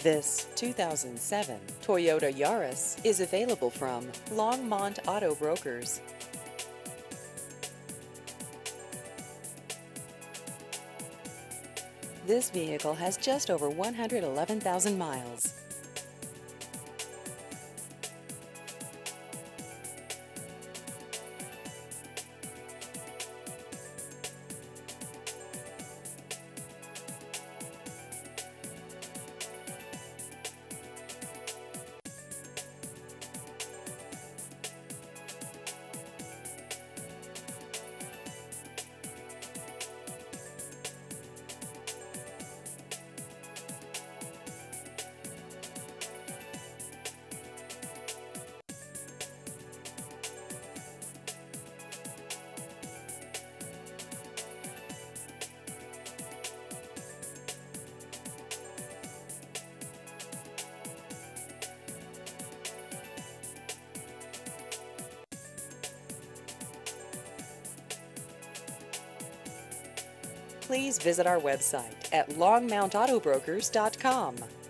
This 2007 Toyota Yaris is available from Longmont Auto Brokers. This vehicle has just over 111,000 miles. Please visit our website at longmontautobrokers.com.